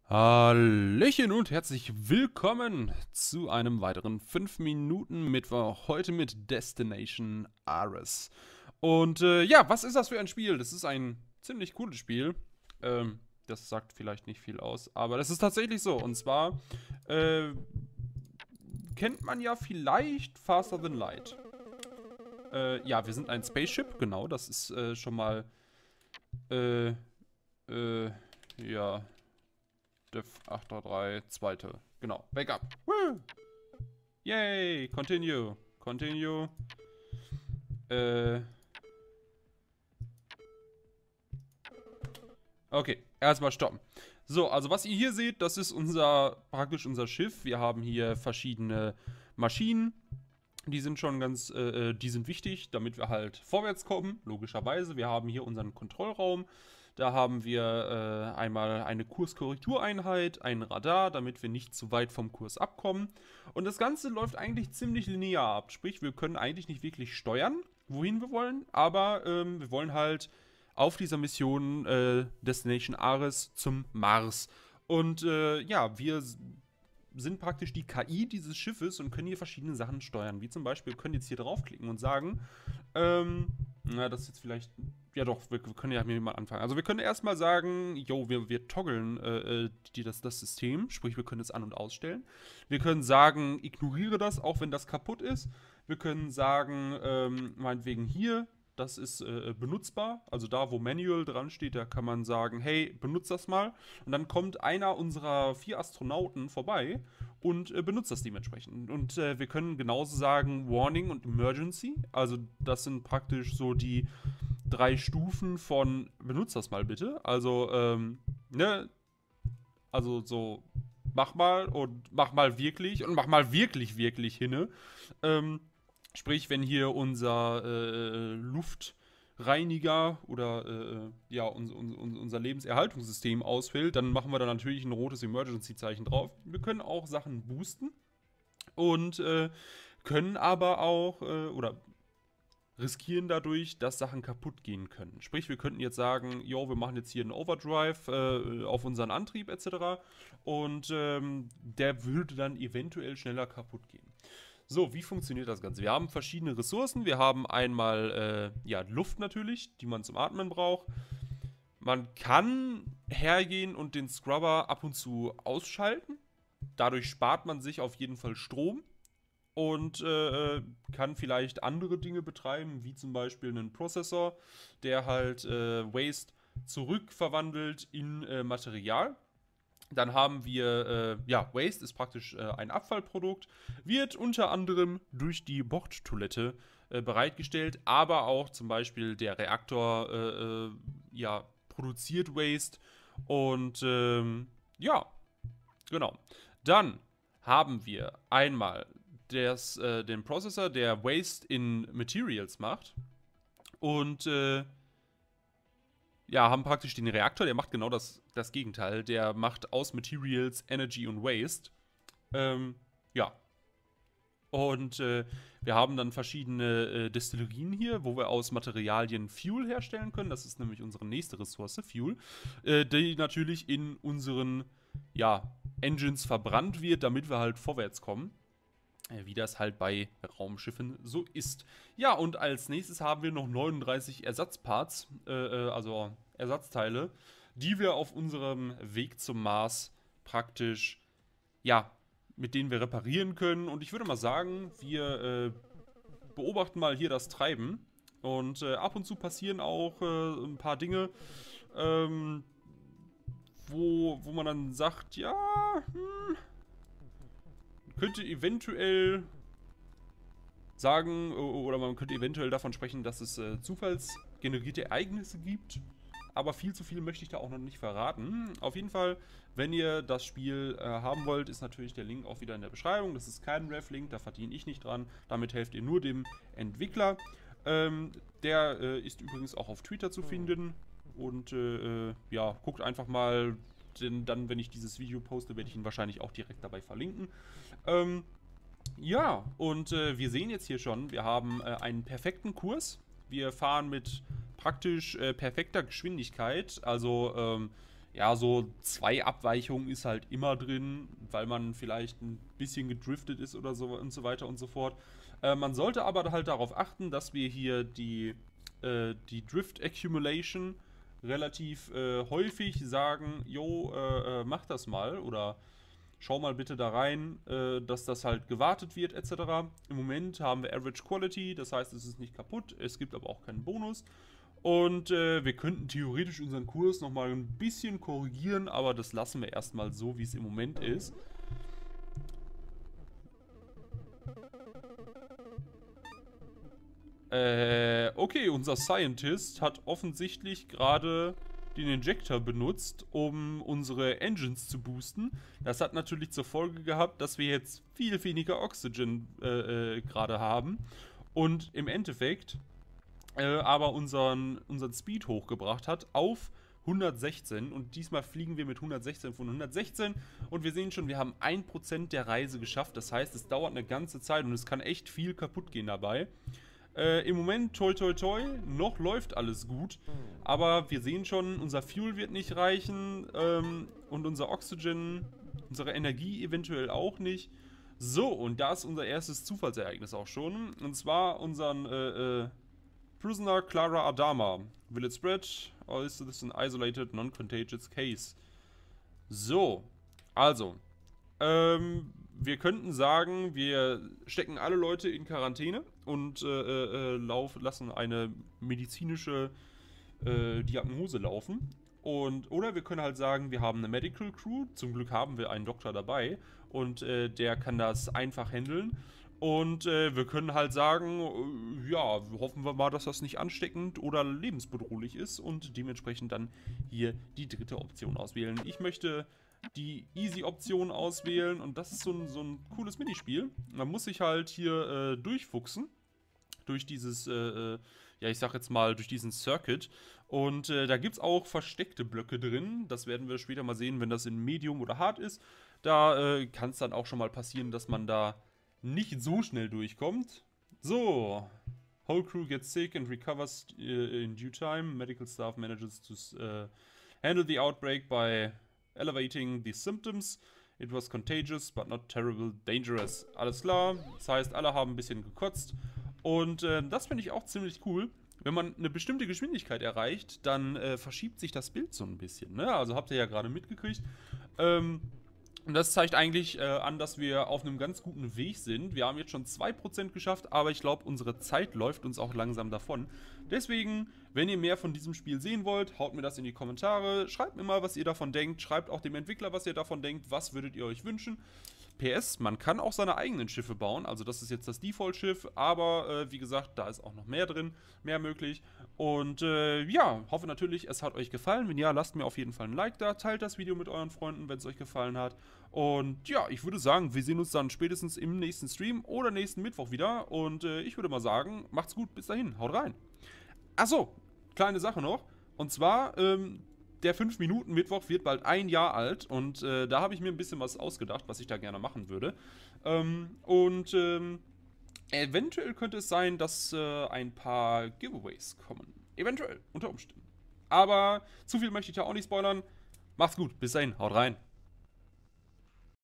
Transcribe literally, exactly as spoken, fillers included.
Hallöchen und herzlich willkommen zu einem weiteren fünf Minuten Mittwoch, heute mit Destination Ares. Und äh, ja, was ist das für ein Spiel? Das ist ein ziemlich cooles Spiel. Ähm, das sagt vielleicht nicht viel aus, aber das ist tatsächlich so. Und zwar äh, kennt man ja vielleicht Faster Than Light. Äh, ja, wir sind ein Spaceship, genau, das ist äh, schon mal äh, äh, ja, Diff acht drei drei, zweite. Genau. Wake up. Woo! Yay! Continue. Continue. Äh. Okay, erstmal stoppen. So, also was ihr hier seht, das ist unser, praktisch unser Schiff. Wir haben hier verschiedene Maschinen. Die sind schon ganz, äh, die sind wichtig, damit wir halt vorwärts kommen, logischerweise. Wir haben hier unseren Kontrollraum. Da haben wir äh, einmal eine Kurskorrektureinheit, ein Radar, damit wir nicht zu weit vom Kurs abkommen. Und das Ganze läuft eigentlich ziemlich linear ab. Sprich, wir können eigentlich nicht wirklich steuern, wohin wir wollen, aber ähm, wir wollen halt auf dieser Mission äh, Destination Ares zum Mars. Und äh, ja, wir sind praktisch die K I dieses Schiffes und können hier verschiedene Sachen steuern. Wie zum Beispiel, wir können jetzt hier draufklicken und sagen, ähm, na, das ist jetzt vielleicht, ja doch, wir, wir können ja mal anfangen. Also wir können erstmal sagen, jo, wir, wir toggeln äh, die, das, das System, sprich, wir können es an- und ausstellen. Wir können sagen, ignoriere das, auch wenn das kaputt ist. Wir können sagen, ähm, meinetwegen hier, das ist äh, benutzbar. Also da, wo Manual dran steht, da kann man sagen, hey, benutzt das mal. Und dann kommt einer unserer vier Astronauten vorbei und äh, benutzt das dementsprechend. Und äh, wir können genauso sagen Warning und Emergency. Also das sind praktisch so die drei Stufen von benutzt das mal bitte. Also, ähm, ne, also so mach mal und mach mal wirklich und mach mal wirklich, wirklich hinne. Ähm, sprich, wenn hier unser äh, Luftreiniger oder äh, ja, uns, uns, unser Lebenserhaltungssystem ausfällt, dann machen wir da natürlich ein rotes Emergency-Zeichen drauf. Wir können auch Sachen boosten und äh, können aber auch, äh, oder riskieren dadurch, dass Sachen kaputt gehen können. Sprich, wir könnten jetzt sagen, jo, wir machen jetzt hier einen Overdrive äh, auf unseren Antrieb et cetera. Und ähm, der würde dann eventuell schneller kaputt gehen. So, wie funktioniert das Ganze? Wir haben verschiedene Ressourcen. Wir haben einmal äh, ja, Luft natürlich, die man zum Atmen braucht. Man kann hergehen und den Scrubber ab und zu ausschalten. Dadurch spart man sich auf jeden Fall Strom und äh, kann vielleicht andere Dinge betreiben, wie zum Beispiel einen Prozessor, der halt äh, Waste zurückverwandelt in äh, Material. Dann haben wir, äh, ja, Waste ist praktisch äh, ein Abfallprodukt, wird unter anderem durch die Bordtoilette äh, bereitgestellt, aber auch zum Beispiel der Reaktor, äh, äh, ja, produziert Waste und, ähm, ja, genau. Dann haben wir einmal des, äh, den Prozessor, der Waste in Materials macht und, äh, ja, haben praktisch den Reaktor, der macht genau das, das Gegenteil. Der macht aus Materials Energy und Waste. Ähm, ja. Und äh, wir haben dann verschiedene äh, Destillerien hier, wo wir aus Materialien Fuel herstellen können. Das ist nämlich unsere nächste Ressource, Fuel. Äh, die natürlich in unseren, ja, Engines verbrannt wird, damit wir halt vorwärts kommen. Wie das halt bei Raumschiffen so ist. Ja, und als nächstes haben wir noch neununddreißig Ersatzparts, äh, also Ersatzteile, die wir auf unserem Weg zum Mars praktisch, ja, mit denen wir reparieren können. Und ich würde mal sagen, wir äh, beobachten mal hier das Treiben. Und äh, ab und zu passieren auch äh, ein paar Dinge, ähm, wo, wo man dann sagt, ja, hm, könnte eventuell sagen, oder man könnte eventuell davon sprechen, dass es äh, zufallsgenerierte Ereignisse gibt. Aber viel zu viel möchte ich da auch noch nicht verraten. Auf jeden Fall, wenn ihr das Spiel äh, haben wollt, ist natürlich der Link auch wieder in der Beschreibung. Das ist kein Rev-Link, da verdiene ich nicht dran. Damit helft ihr nur dem Entwickler. Ähm, der äh, ist übrigens auch auf Twitter zu finden. Und äh, ja, guckt einfach mal, denn dann, wenn ich dieses Video poste, werde ich ihn wahrscheinlich auch direkt dabei verlinken. Ähm, ja, und äh, wir sehen jetzt hier schon, wir haben äh, einen perfekten Kurs. Wir fahren mit praktisch äh, perfekter Geschwindigkeit. Also ähm, ja, so zwei Abweichungen ist halt immer drin, weil man vielleicht ein bisschen gedriftet ist oder so und so weiter und so fort. Äh, man sollte aber halt darauf achten, dass wir hier die, äh, die Drift Accumulation relativ äh, häufig sagen, jo, äh, äh, mach das mal oder schau mal bitte da rein, äh, dass das halt gewartet wird et cetera. Im Moment haben wir Average Quality, das heißt, es ist nicht kaputt, es gibt aber auch keinen Bonus. Und äh, wir könnten theoretisch unseren Kurs nochmal ein bisschen korrigieren, aber das lassen wir erstmal so, wie es im Moment ist. Äh, okay, unser Scientist hat offensichtlich gerade den Injector benutzt, um unsere Engines zu boosten. Das hat natürlich zur Folge gehabt, dass wir jetzt viel weniger Oxygen äh, äh, gerade haben und im Endeffekt äh, aber unseren, unseren Speed hochgebracht hat auf hundertsechzehn und diesmal fliegen wir mit hundertsechzehn von hundertsechzehn und wir sehen schon, wir haben ein Prozent der Reise geschafft. Das heißt, es dauert eine ganze Zeit und es kann echt viel kaputt gehen dabei. Äh, Im Moment, toi toi toi, noch läuft alles gut. Aber wir sehen schon, unser Fuel wird nicht reichen ähm, und unser Oxygen, unsere Energie eventuell auch nicht. So, und da ist unser erstes Zufallsereignis auch schon. Und zwar unseren äh, äh, Prisoner Clara Adama. Will it spread? Or is this an isolated, non-contagious case? So, also, ähm, wir könnten sagen, wir stecken alle Leute in Quarantäne und äh, äh, lauf, lassen eine medizinische äh, Diagnose laufen. Und, oder wir können halt sagen, wir haben eine Medical Crew. Zum Glück haben wir einen Doktor dabei und äh, der kann das einfach handeln. Und äh, wir können halt sagen, äh, ja, hoffen wir mal, dass das nicht ansteckend oder lebensbedrohlich ist und dementsprechend dann hier die dritte Option auswählen. Ich möchte die Easy-Option auswählen und das ist so ein, so ein cooles Minispiel. Man muss sich halt hier äh, durchfuchsen, durch dieses, äh, äh, ja ich sag jetzt mal, durch diesen Circuit und äh, da gibt es auch versteckte Blöcke drin, das werden wir später mal sehen, wenn das in Medium oder Hard ist. Da äh, kann es dann auch schon mal passieren, dass man da nicht so schnell durchkommt. So, whole crew gets sick and recovers uh, in due time. Medical staff manages to uh, handle the outbreak by elevating the symptoms. It was contagious, but not terrible dangerous. Alles klar, das heißt, alle haben ein bisschen gekotzt. Und äh, das finde ich auch ziemlich cool. Wenn man eine bestimmte Geschwindigkeit erreicht, dann äh, verschiebt sich das Bild so ein bisschen. Ne? Also habt ihr ja gerade mitgekriegt. Ähm, Und das zeigt eigentlich äh, an, dass wir auf einem ganz guten Weg sind. Wir haben jetzt schon zwei Prozent geschafft, aber ich glaube, unsere Zeit läuft uns auch langsam davon. Deswegen, wenn ihr mehr von diesem Spiel sehen wollt, haut mir das in die Kommentare. Schreibt mir mal, was ihr davon denkt. Schreibt auch dem Entwickler, was ihr davon denkt. Was würdet ihr euch wünschen? P S, man kann auch seine eigenen Schiffe bauen, also das ist jetzt das Default-Schiff, aber äh, wie gesagt, da ist auch noch mehr drin, mehr möglich. Und äh, ja, hoffe natürlich, es hat euch gefallen. Wenn ja, lasst mir auf jeden Fall ein Like da, teilt das Video mit euren Freunden, wenn es euch gefallen hat. Und ja, ich würde sagen, wir sehen uns dann spätestens im nächsten Stream oder nächsten Mittwoch wieder. Und äh, ich würde mal sagen, macht's gut, bis dahin, haut rein. Achso, kleine Sache noch, und zwar, ähm, der fünf Minuten Mittwoch wird bald ein Jahr alt und äh, da habe ich mir ein bisschen was ausgedacht, was ich da gerne machen würde. Ähm, und ähm, eventuell könnte es sein, dass äh, ein paar Giveaways kommen. Eventuell, unter Umständen. Aber zu viel möchte ich da auch nicht spoilern. Macht's gut, bis dahin, haut rein.